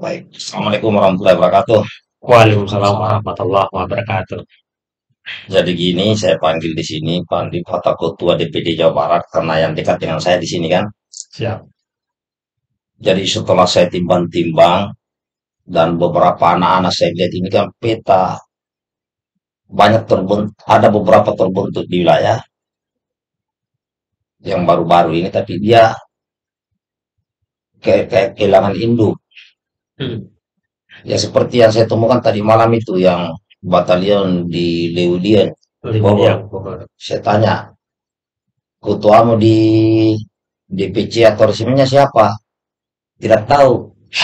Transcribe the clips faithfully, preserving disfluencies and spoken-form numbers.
Baik, Assalamualaikum warahmatullahi wabarakatuh. Waalaikumsalam warahmatullahi wabarakatuh. Jadi gini, saya panggil di sini, panggil Pak Ketua D P D Jawa Barat karena yang dekat dengan saya di sini kan. Siap. Jadi setelah saya timbang-timbang dan beberapa anak-anak saya lihat ini kan peta banyak terbentuk, ada beberapa terbentuk di wilayah yang baru-baru ini, tapi dia kayak, kayak kehilangan induk. Hmm. Ya seperti yang saya temukan tadi malam itu, yang batalion di Leudien, Lima Bogor. yang Bogor. Saya tanya, ketuamu di D P C atau resminya siapa? Tidak tahu.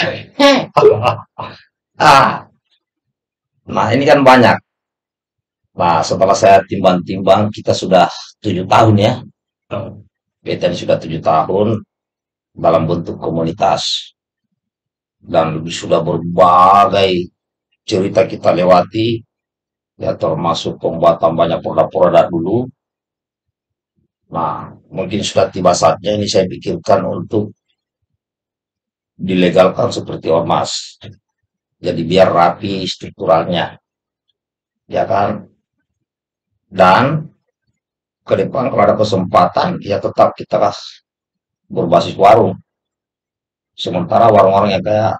Ah, nah ini kan banyak. Nah, setelah saya timbang-timbang, kita sudah tujuh tahun ya. Oh, P T N sudah tujuh tahun dalam bentuk komunitas. Dan sudah berbagai cerita kita lewati, ya termasuk pembuatan banyak produk-produk dulu. Nah, mungkin sudah tiba saatnya ini saya pikirkan untuk dilegalkan seperti ormas. Jadi biar rapi strukturalnya, ya kan? Dan ke depan kalau ada kesempatan, ya tetap kita berbasis warung. Sementara warung-warung yang kayak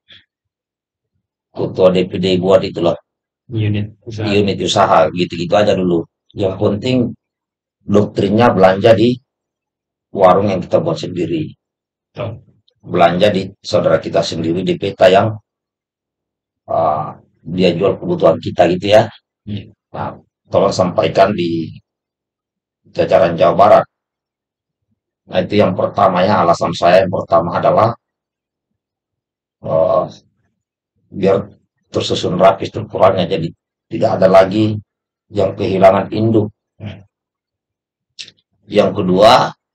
ketua D P D buat itu loh, unit usaha. unit usaha gitu-gitu aja dulu. Yang penting doktrinnya belanja di warung yang kita buat sendiri. Oh, Belanja di saudara kita sendiri di peta yang uh, dia jual kebutuhan kita gitu ya. iya. Nah, tolong sampaikan di jajaran Jawa Barat. Nah, itu yang pertamanya, alasan saya yang pertama adalah uh, biar tersusun rapi strukturalnya. Jadi tidak ada lagi yang kehilangan induk. Yang kedua,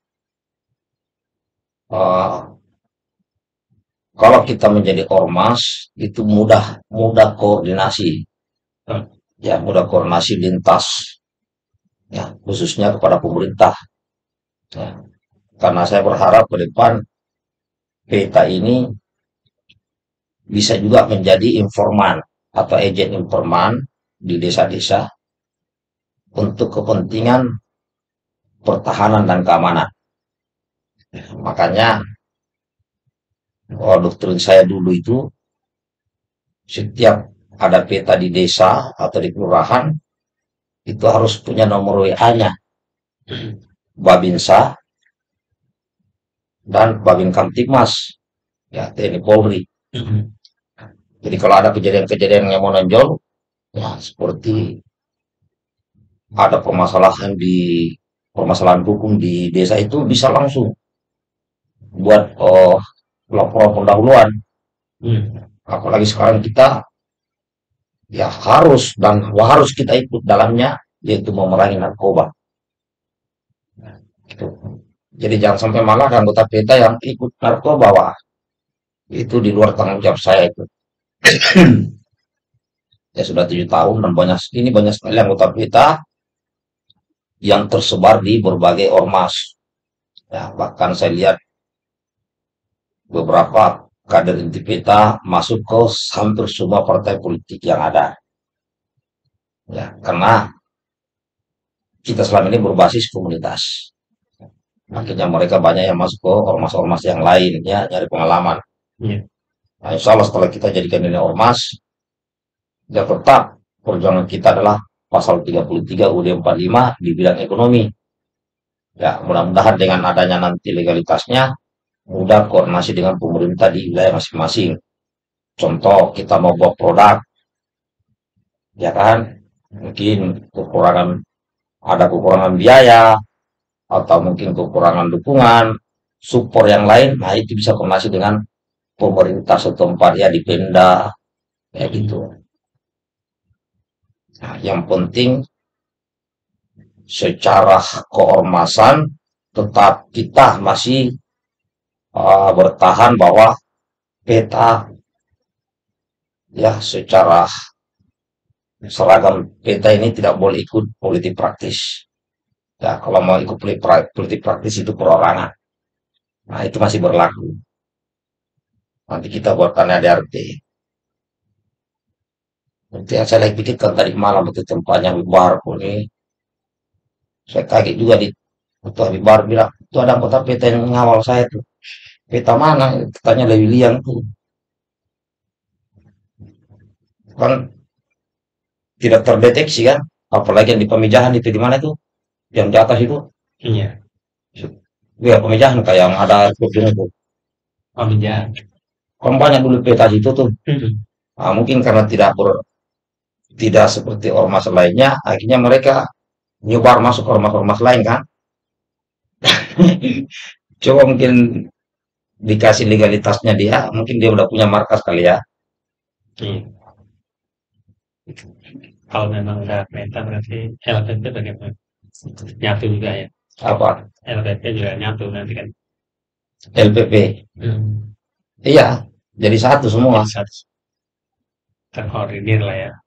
uh, kalau kita menjadi ormas itu mudah mudah koordinasi, Oh, ya mudah koordinasi lintas, ya khususnya kepada pemerintah. Ya. Karena saya berharap ke depan peta ini bisa juga menjadi informan atau agen informan di desa-desa untuk kepentingan pertahanan dan keamanan. Makanya oh, doktrin saya dulu itu setiap ada peta di desa atau di kelurahan itu harus punya nomor W A-nya, Babinsa dan Babin Kamtibmas, ya T N I Polri. mhm. Jadi kalau ada kejadian-kejadian yang menonjol, ya seperti ada permasalahan di permasalahan hukum di desa itu bisa langsung buat oh, laporan pendahuluan. Hmm. Apalagi sekarang kita ya harus dan harus kita ikut dalamnya, yaitu memerangi narkoba. Gitu. Jadi jangan sampai malah anggota peta yang ikut narkoba, wah, itu di luar tanggung jawab saya itu. Ya sudah tujuh tahun dan banyak ini banyak sekali anggota peta yang tersebar di berbagai ormas. Ya, bahkan saya lihat beberapa kader inti peta masuk ke hampir semua partai politik yang ada. Ya, karena kita selama ini berbasis komunitas. Akhirnya mereka banyak yang masuk ke ormas-ormas yang lain, ya, nyari pengalaman. Iya. Nah, insya Allah setelah kita jadikan ini ormas, ya tetap perjuangan kita adalah pasal tiga puluh tiga U D empat puluh lima di bidang ekonomi. Ya, mudah-mudahan dengan adanya nanti legalitasnya, mudah koordinasi dengan pemerintah di wilayah masing-masing. Contoh, kita mau buat produk, ya kan? Mungkin kekurangan, ada kekurangan biaya, atau mungkin kekurangan dukungan, support yang lain, nah itu bisa koordinasi dengan pemerintah setempat ya di Pemda, kayak gitu. Mhm. Nah, yang penting secara keormasan tetap kita masih uh, bertahan bahwa peta ya secara seragam peta ini tidak boleh ikut politik praktis. Ya, kalau mau ikut politik praktis itu perorangan. Nah, itu masih berlaku. Nanti kita buatkan A D R T. Nanti yang saya lagi pikirkan tadi malam itu tempatnya Habib Bahar pun ini. Saya kaget juga di waktu Habib Bahar bilang, itu ada anggota peta yang mengawal saya tuh. Peta mana? Tanya Lewi Liang tuh. Kan tidak terdeteksi kan? Apalagi yang di pemijahan itu di mana itu? Yang di atas itu. Iya. Ya pemijahan kayak yang ada kursinya itu. Pemijahan. Kan banyak dulu peta itu tuh. Hmm. Nah, mungkin karena tidak ber, tidak seperti ormas lainnya, akhirnya mereka nyebar masuk ke ormas-ormas lain kan. Coba mungkin dikasih legalitasnya dia, mungkin dia udah punya markas kali ya. Iya. Kalau memang udah peta berarti L P P bagaimana? Nyatu juga ya. Apa? L P P juga nyatu nanti kan. L P P. Hmm. Iya, jadi satu semua. Jadi satu terkoordinir lah ya.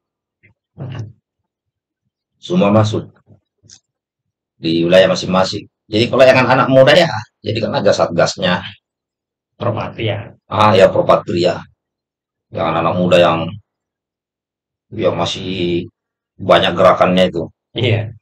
Semua masuk di wilayah masing-masing. Jadi kalau yang anak muda ya, jadi kan ada satgasnya. Propatria ya. Ah ya Propatria. Yang anak muda yang yang masih banyak gerakannya itu. Iya.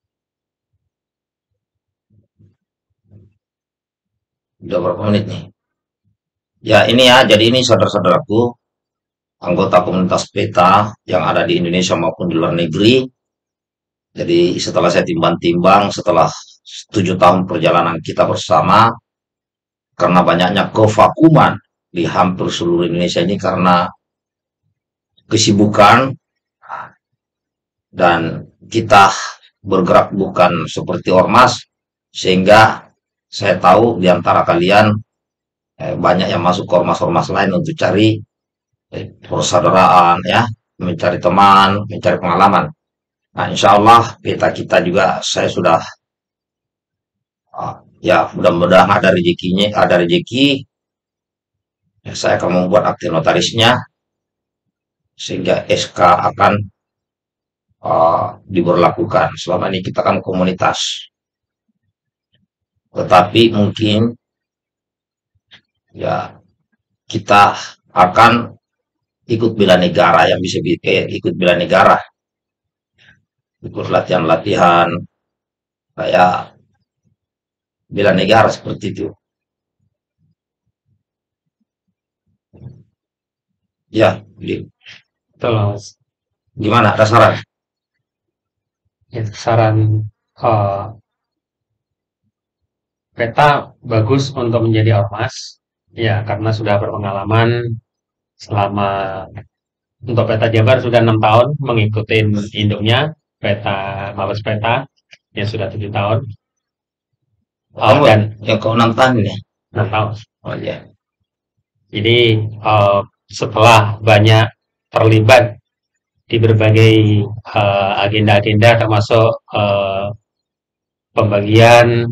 Udah berapa menit nih? Ya ini ya, jadi ini saudara-saudaraku, anggota komunitas peta yang ada di Indonesia maupun di luar negeri. Jadi setelah saya timbang-timbang, setelah tujuh tahun perjalanan kita bersama, karena banyaknya kevakuman di hampir seluruh Indonesia ini karena kesibukan dan kita bergerak bukan seperti ormas, sehingga saya tahu di antara kalian eh, banyak yang masuk ke ormas-ormas lain untuk cari eh, persaudaraan ya, mencari teman, mencari pengalaman. Nah, insya Allah peta kita juga saya sudah ah, ya mudah-mudahan ada rezekinya, ada rezeki. Ya, saya akan membuat akte notarisnya sehingga S K akan ah, diberlakukan. Selama ini kita kan komunitas, tetapi mungkin ya kita akan ikut bela negara yang bisa bi- eh, ikut bela negara, ikut latihan-latihan kayak bela negara seperti itu. Ya, di- Betul. gimana ada saran? Ya, saran eh, peta bagus untuk menjadi ormas. Ya, karena sudah berpengalaman selama untuk peta Jabar sudah enam tahun mengikuti induknya peta Mabes Peta yang sudah tujuh tahun. Oh, Kamu dan yang kau enam tahun ya? enam tahun. Oh iya. Jadi eh, setelah banyak terlibat di berbagai eh, agenda-agenda termasuk eh, pembagian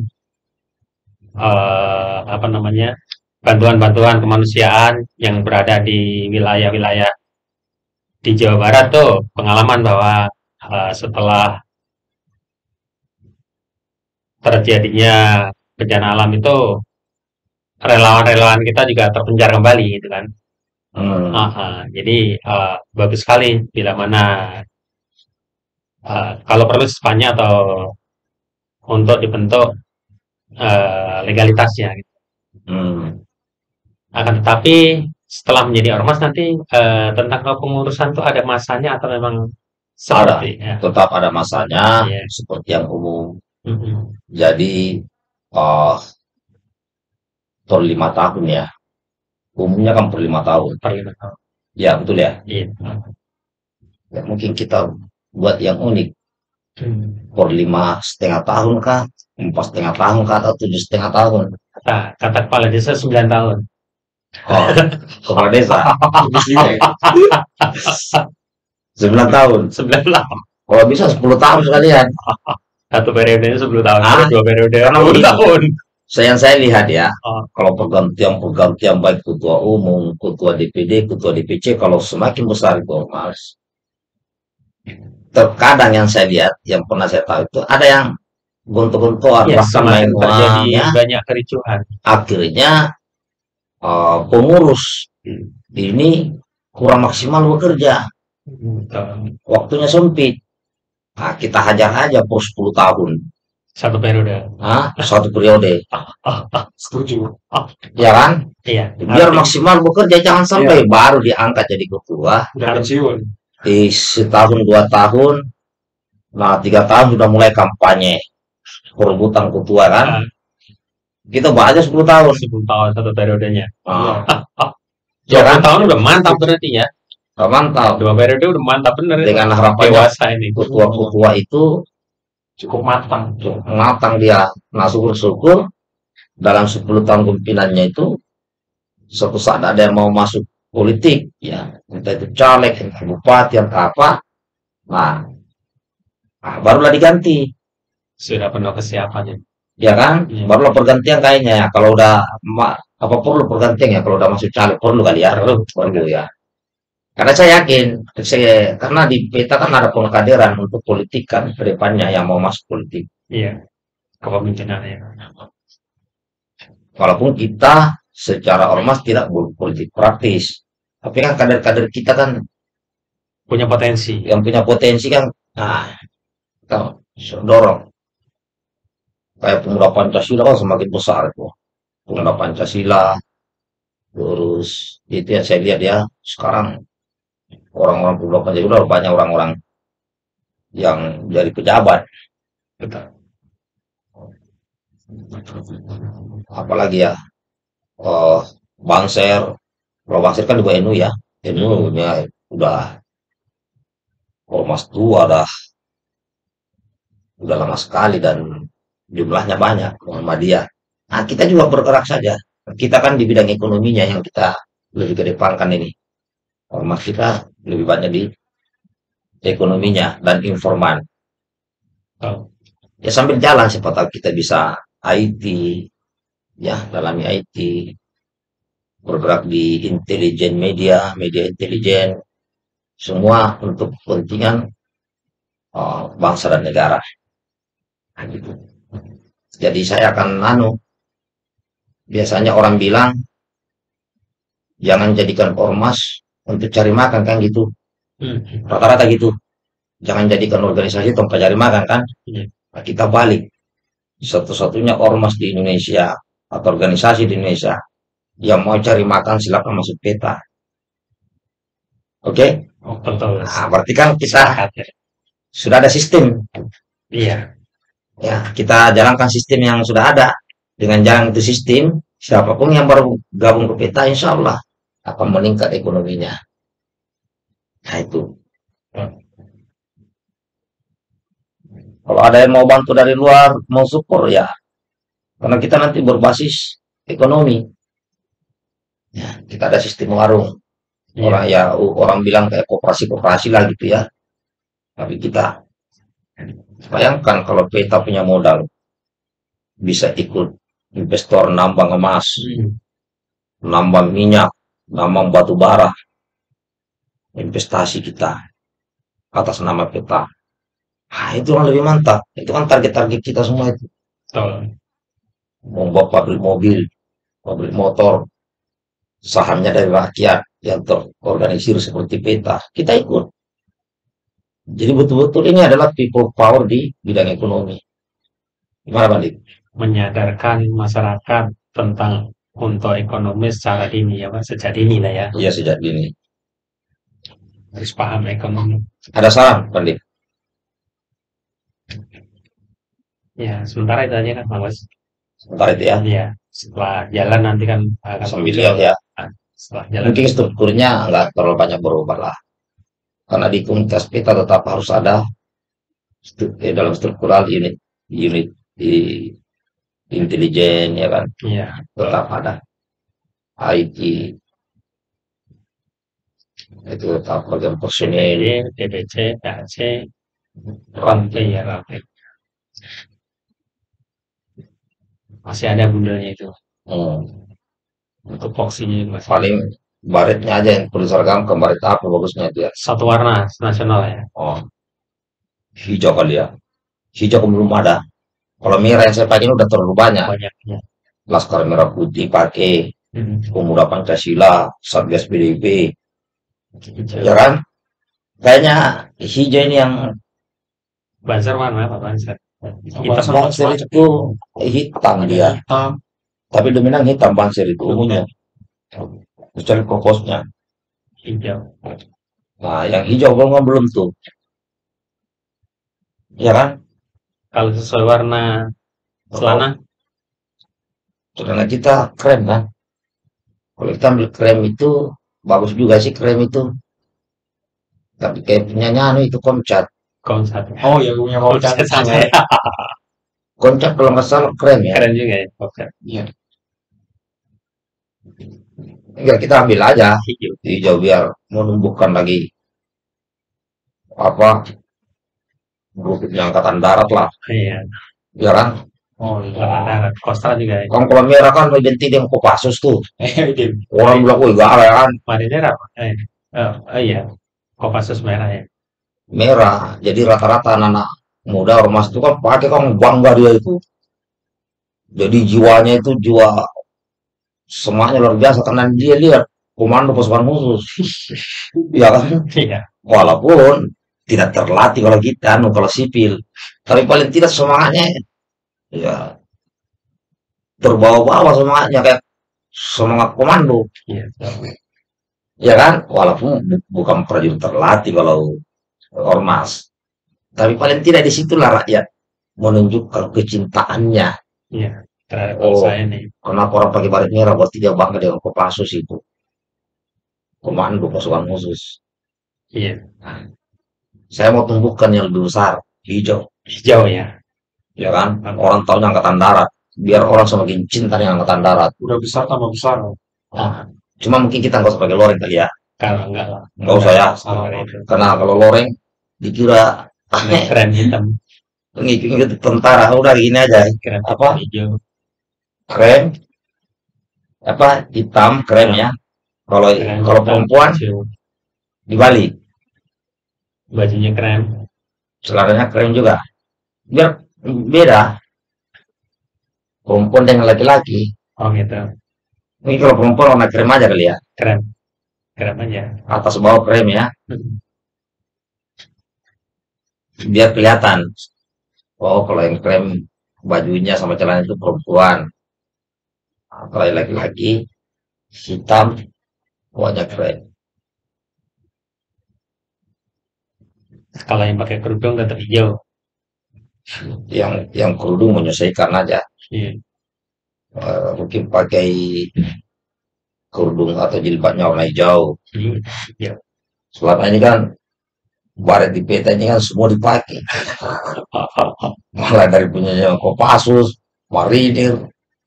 eh, apa namanya bantuan-bantuan kemanusiaan yang berada di wilayah-wilayah di Jawa Barat tuh pengalaman bahwa eh, setelah terjadinya bencana alam itu relawan-relawan kita juga terpencar kembali gitu kan. Hmm. Ah, ah. Jadi eh, bagus sekali bila mana eh, kalau perlu secepatnya atau untuk dibentuk eh, legalitasnya. Gitu. Hmm. Akan tetapi setelah menjadi ormas nanti eh, tentang kepengurusan tuh ada masanya atau memang Ada, seperti ya. tetap ada masanya Iya. seperti yang umum. Mm-mm. Jadi eh per lima tahun ya. Umumnya kan per lima tahun. Per lima tahun. Ya betul ya. Iya. Ya, mungkin kita buat yang unik. Hmm. Per lima setengah tahun kah? Empat setengah tahun kah? Atau tujuh setengah tahun? Kata, kata kepala desa sembilan tahun. Oh, kepala desa. Sembilan tahun. Sembilan tahun. Kalau bisa sepuluh tahun sekalian. Satu periodenya sepuluh tahun. Ah, Dua periode karena sepuluh begini. tahun. Saya yang saya lihat ya, Oh, kalau pergantian-pergantian baik ketua umum, ketua D P D, ketua D P C, kalau semakin besar itu ormas, terkadang yang saya lihat, yang pernah saya tahu itu ada yang gontok-gontokan, ya, bahkan main semakin terjadi uang, ya. banyak kericuhan. Akhirnya eh, pengurus Hmm. Ini kurang maksimal bekerja, Betul. waktunya sempit. Nah, kita hajar aja per sepuluh tahun. Satu periode. Nah, satu periode. Ah, ah, setuju. Ah, Ya kan? iya. Biar Arti- maksimal bekerja, jangan sampai baru diangkat jadi ketua. Udah pensiun. Di setahun, dua tahun, nah tiga tahun sudah mulai kampanye. Perebutan ketua kan. ah, Kita bahas aja sepuluh tahun. sepuluh tahun satu periodenya. Nah, dua ya kan? puluh tahun udah mantap berarti ya. Nah, mantap. Dua periode udah mantap bener. itu. Dengan harapannya Dewasa ini. ketua-ketua itu Cukup matang. matang dia. Nah, syukur-syukur dalam sepuluh tahun kepemimpinannya itu suatu saat ada yang mau masuk politik, ya entah itu caleg, entah bupati, entah apa, nah, nah barulah diganti, Sudah penuh kesiapannya. ya kan? Iya. Barulah pergantian kayaknya ya. Kalau udah ma- apa perlu pergantian ya? Kalau udah masuk caleg perlu kali ya, Perlu. perlu ya. Karena saya yakin, saya karena di peta kan ada pengkaderan untuk politik kan ke depannya yang mau masuk politik. Iya. Kepemimpinannya. Walaupun kita secara ormas tidak berpolitik praktis, tapi kan kader-kader kita kan Punya potensi. yang punya potensi kan, nah kita dorong. Kayak pemuda Pancasila kan semakin besar itu. Pemuda Pancasila, terus itu yang saya lihat ya, sekarang orang-orang pemuda Pancasila banyak orang-orang yang jadi pejabat, Betul. apalagi ya, eh Bangser, kalau Bangser kan juga N U ya, N U-nya udah ormas tua, dah udah lama sekali dan jumlahnya banyak, Muhammadiyah. Nah, kita juga bergerak saja. Kita kan di bidang ekonominya yang kita lebih kedepankan ini. Ormas kita lebih banyak di ekonominya dan informan. Oh. Ya sambil jalan siapa tahu kita bisa I T, ya dalami I T, bergerak di intelijen media, media intelijen, semua untuk kepentingan uh, bangsa dan negara. Nah, gitu. Jadi saya akan anu, biasanya orang bilang jangan jadikan ormas untuk cari makan kan gitu, Hmm. rata-rata gitu. Jangan jadikan organisasi tempat cari makan kan. Iya. Nah, kita balik, satu-satunya ormas di Indonesia atau organisasi di Indonesia yang mau cari makan silakan masuk peta. Oke? Oh, betul. Nah, berarti kan kita Sepakat ya. sudah ada sistem. Iya. Ya, kita jalankan sistem yang sudah ada. Dengan jalan itu sistem, siapapun yang baru gabung ke peta, insya Allah akan meningkat ekonominya. Nah, itu. Kalau ada yang mau bantu dari luar, mau support ya. Karena kita nanti berbasis ekonomi. Ya, kita ada sistem warung. Iya. Orang ya orang bilang kayak koperasi-koperasi lah gitu ya. Tapi kita bayangkan kalau peta punya modal, bisa ikut investor nambang emas, Hmm. nambang minyak, nambang batu bara, investasi kita atas nama peta. Ah, itu kan lebih mantap. Itu kan target-target kita semua itu. Betul. Membuat pabrik mobil, pabrik motor, sahamnya dari rakyat yang terorganisir seperti peta. Kita ikut. Jadi betul-betul ini adalah people power di bidang ekonomi. Gimana Bang Dik? Menyadarkan masyarakat tentang untuk ekonomi secara dini ya Pak, sejak dini lah ya. Iya sejak dini. Harus paham ekonomi. Ada saran Bang Dik? Ya, sementara itu aja kan Bang Bos. Sebentar itu ya. Iya, setelah jalan nanti kan akan Sambil lihat ya. setelah jalan. Mungkin strukturnya nggak terlalu banyak berubah lah. Karena di komunitas peta tetap harus ada stru- eh, dalam struktural unit unit di intelijen ya kan, Iya, tetap ada I T itu tetap bagian personil. D B C, D A C, rantai ya rantai. Masih ada bundelnya itu Hmm. untuk voksinya itu masih Paling baretnya aja yang perlu seragam ke baret apa bagusnya itu ya. satu warna nasional ya. Oh, hijau kali ya. Hijau kan belum ada. Kalau merah yang saya pakai ini udah terlalu banyak. Banyaknya. Laskar merah putih pakai, Hmm. Pemuda Pancasila, Satgas P D I P, Hijau. ya kan? Kayaknya hijau ini yang Banser warna apa Banser? Banser Hitam. Banser macam-macam. itu hitam Ada dia, hitam. tapi dominan hitam Banser itu umumnya, Dominan kecuali kokosnya. hijau. Nah, yang hijau belum belum tuh, ya kan? Kalau sesuai warna celana, Celana kita krem kan? Kalau kita ambil krem itu bagus juga sih krem itu, tapi kayak punya anu itu Komcat. Komcat. Oh ya, punya mau Komcat cantik sama ya. ya. Komcat kalau nggak salah krem ya. Keren juga ya Komcat. Iya. Enggak, kita ambil aja Hijau. hijau biar menumbuhkan lagi apa grupnya angkatan darat lah, Iya. ya kan? Oh Warna iya. darat. Kostra juga ya. Kan kalau merah kan identik dengan Kopassus tuh. Eh, dia Orang bilang, wih gak ya kan? Marinir apa? Eh, oh, oh iya. Kopassus merah ya. Merah. Jadi rata-rata anak-anak muda ormas itu kan pakai kan bangga dia itu. Jadi jiwanya itu jiwa semangatnya luar biasa karena dia lihat komando pasukan khusus. Ya kan? Iya. Walaupun tidak terlatih kalau kita, anu, kalau sipil. Tapi paling tidak semangatnya ya terbawa-bawa semangatnya kayak semangat komando. Iya. Ya kan? Walaupun bu- bukan prajurit terlatih kalau ormas. Tapi paling tidak disitulah rakyat menunjukkan kecintaannya. Iya. Terhadap Oh, bangsa ini. kenapa orang pakai baret merah? Berarti dia bangga dengan Kopassus itu. Komando pasukan khusus. Iya. Nah, saya mau tumbuhkan yang lebih besar, hijau. Hijau ya. Ya kan? Orang tahunya angkatan darat. Biar orang semakin cinta dengan angkatan darat. udah besar tambah besar. Nah, cuma mungkin kita nggak usah pakai loreng kali ya. Kalau enggak lah. Nggak usah ya. Kalau itu. Karena kalau loreng dikira Ini keren hitam. ngikut tentara. Udah gini aja. Keren Apa? hijau. Krem, apa hitam krem ya. Kalau Keren kalau hitam, perempuan hijau. dibalik, Bajunya krem. celananya krem juga. Biar beda perempuan dengan laki-laki. Oh gitu. Ini kalau perempuan warna krem aja kali ya. Krem. Krem aja. Atas bawah krem ya. Hmm. Biar kelihatan. Oh, kalau yang krem bajunya sama celana itu perempuan. Nah, kalau yang laki-laki hitam, wajah krem. Kalau yang pakai kerudung tetap hijau. Yang yang kerudung menyesuaikan aja. Iya. Eh, mungkin pakai kerudung atau jilbabnya warna hijau. Hmm. Hijau. Selama ini kan baret di peta ini kan semua dipakai. Malah dari punyanya Kopassus, Marinir,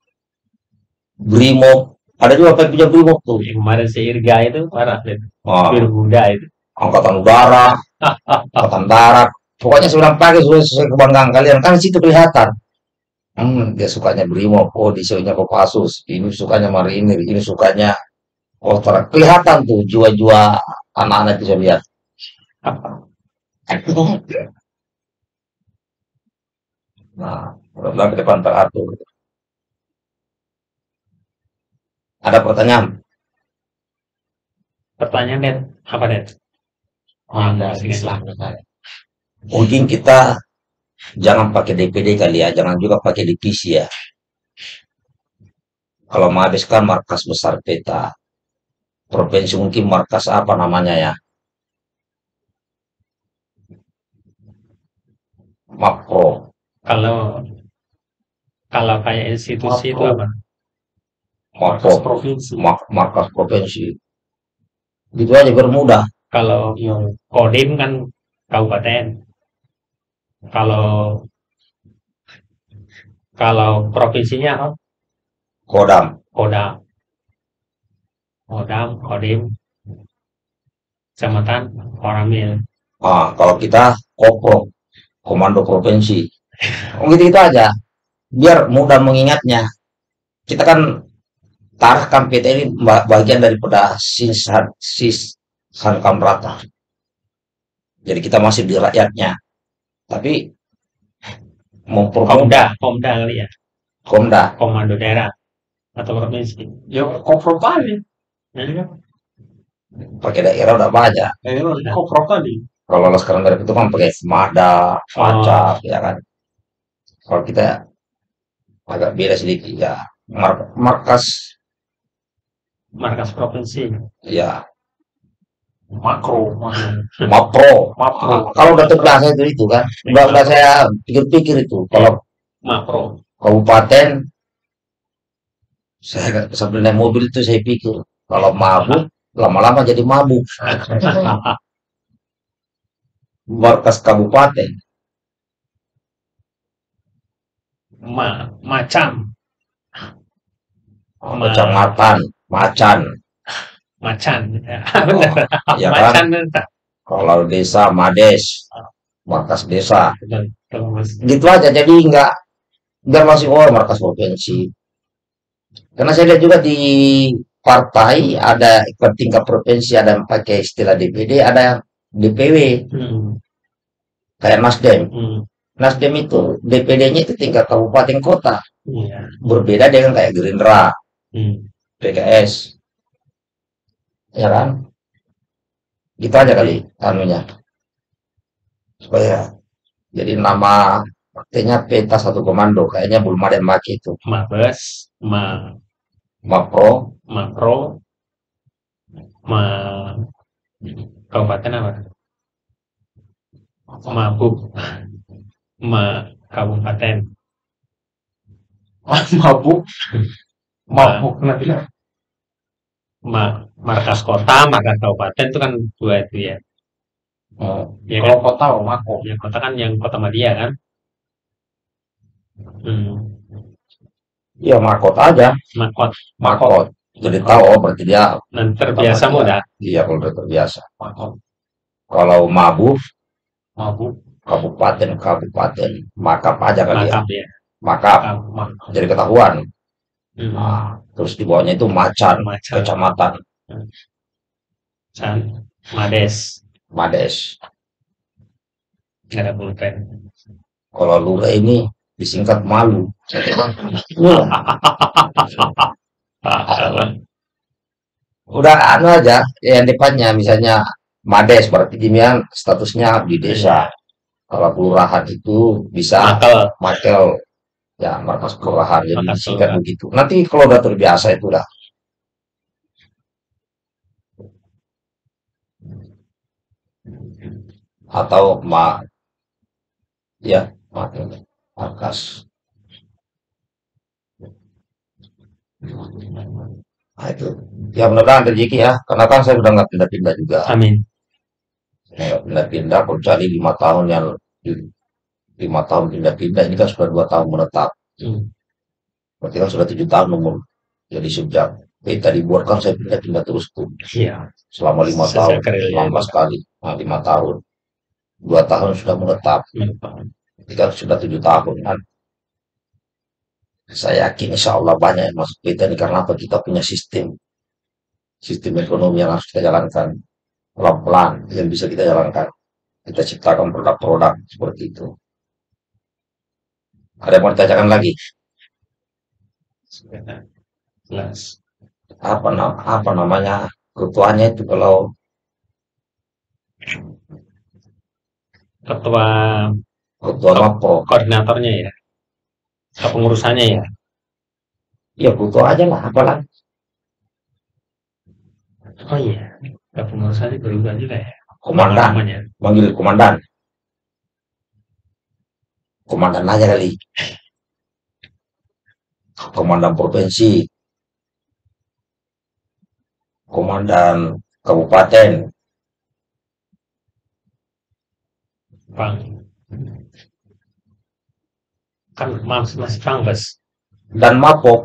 Brimob. Ada juga pakai punya Brimob tuh. Yang kemarin si Irga itu parah deh. Ah, Biru muda itu. angkatan udara, angkatan darat. Pokoknya sudah pakai sesuai, sesuai kebanggaan kalian. Kan situ kelihatan. Hmm, dia sukanya Brimob. Oh, di show-nya Kopassus. Ini sukanya Marinir. Ini sukanya Kostrat. Kelihatan tuh jiwa-jiwa anak-anak itu saya lihat. Nah, mudah-mudahan ke depan teratur. Ada pertanyaan? Pertanyaan Ded, apa Ded? Ada Masih Islam. Mungkin kita jangan pakai D P D kali ya, jangan juga pakai divisi ya. Kalau Mabes kan markas besar peta. Provinsi mungkin markas apa namanya ya? Makro, Kalau kalau kayak institusi itu Makro. apa? makro, Markas provinsi. mak- markas provinsi. Gitu aja biar mudah. Kalau Iya. Kodim kan kabupaten. Kalau kalau provinsinya apa? Kodam. Kodam. Kodam, Kodim, kecamatan, Koramil. Ah, kalau kita Kopro, Komando Provinsi. Oh, gitu-gitu aja. Biar mudah mengingatnya. Kita kan Tarkam P T ini ba- bagian daripada Sisan Sis Sankam Rata. Jadi kita masih di rakyatnya. Tapi mempermudah Komda, Komda kali ya. Komda. Komando daerah. atau provinsi? Ya koprok tadi. Jadi kan, Pakai daerah udah banyak. ya itu koprok tadi. Kalau sekarang dari itu kan pakai Semada, Cilacap, Oh, ya kan. Kalau kita agak beda sedikit ya. Mar- markas markas provinsi. ya Makro, makro, Mapro. makro. Ah, kalau udah terbiasa itu itu kan, udah udah saya pikir-pikir itu. Kalau Makro. kabupaten, saya nggak- sambil naik mobil itu saya pikir kalau mabuk lama-lama jadi mabuk. Markas kabupaten, Ma, macam, ah, ma, kecamatan, macan, macan. Ya, oh, benar. ya kan. Macan benar. Kalau desa Mades, markas desa, Betul. Kalau Mas. gitu aja. Jadi nggak nggak masih oh markas provinsi. Karena saya lihat juga di partai ada ke tingkat provinsi ada yang pakai istilah D P D, ada yang D P W Hmm, kayak Nasdem. hmm, Nasdem itu D P D-nya itu tingkat kabupaten kota, iya. berbeda dengan kayak Gerindra, Hmm. P K S, ya kan? Gitu aja kali anunya supaya jadi nama artinya peta satu komando kayaknya belum ada yang pakai itu. Mabes, ma, Mapro, makro, ma, kabupaten apa? Mabuk, ma, kabupaten, Mabuk, ma, mabuk nanti lah. ma, markas kota, markas kabupaten itu kan dua itu ya. oh, Ya Kalau kan? kota, oh, makro. Yang kota kan yang kota Madia kan? Hmm. ya makot aja, Makot, makot. Jadi tahu oh berarti dia dan terbiasa Dia- mudah. Iya kalau udah terbiasa. Makro, Kalau mabuk mabuk, kabupaten kabupaten makap aja kali ya. Makap ya. Makap Makap. makro. jadi ketahuan. Hmm. Nah, terus di bawahnya itu macan, Macan. kecamatan San, Mades, Mades. nggak ada pulpen. Kalau lurah ini disingkat malu. Udah anu aja yang depannya misalnya Mades berarti dia statusnya di desa. Kalau kelurahan itu bisa Makel, Makel ya markas kelurahan jadi Markas disingkat kelurahan. begitu. Nanti kalau udah terbiasa itu udah atau ma ya Makel markas. Nah, itu ya mudah-mudahan rezeki ya karena kan saya udah nggak pindah-pindah juga. amin. Saya nggak pindah-pindah kecuali lima tahun yang lima tahun pindah-pindah ini kan sudah dua tahun menetap. Hmm. Berarti kan sudah tujuh tahun umur. Jadi sejak peta dibuat kan saya pindah-pindah terus tuh Iya. selama lima Sejak tahun, karirnya lama juga. sekali. Nah, lima tahun, dua tahun sudah menetap. Berarti kan sudah tujuh tahun kan. Saya yakin insya Allah banyak yang masuk peta ini karena apa kita punya sistem, sistem ekonomi yang harus kita jalankan pelan-pelan yang bisa kita jalankan. Kita ciptakan produk-produk seperti itu. Ada yang mau ditanyakan lagi? Jelas. Apa nam- apa namanya ketuanya itu kalau Ketua ketua ko- Mapro? koordinatornya ya, kepengurusannya ya. Ya ketua aja lah, apalah. Oh iya, kepengurusannya berubah juga ya. Komandan, Namanya. manggil komandan. Komandan aja kali. Komandan provinsi, komandan kabupaten, Bang. Kan mas masih Pangkes dan Mapok.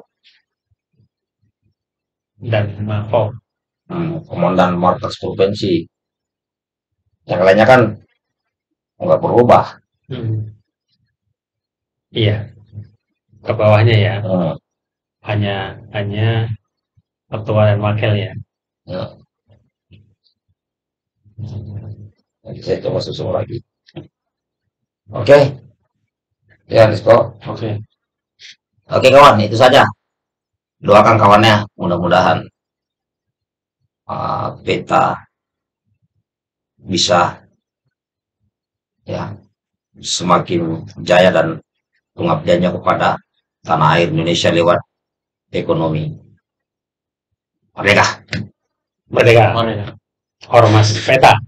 dan Mapok. Hmm, komandan markas provinsi. Yang lainnya kan nggak berubah. Hmm. Iya, ke bawahnya ya. Hmm, Hanya hanya ketua dan wakil ya. ya. Nanti saya coba susun lagi. Oke, ya Disko. Oke. Oke kawan, itu saja. doakan kawannya, mudah-mudahan uh, Peta bisa ya semakin jaya dan pengabdiannya kepada tanah air Indonesia lewat ekonomi. Merdeka. Merdeka. Mana ya? Ormas Peta.